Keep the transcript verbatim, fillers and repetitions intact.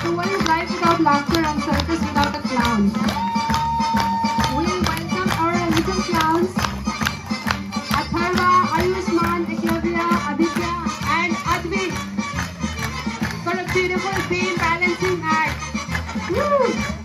So what is life without laughter and circus without a clown? We welcome our little clowns, Atharva, Ayushman, Eklavya, Aditya and Advik for a beautiful beam balancing act. Woo!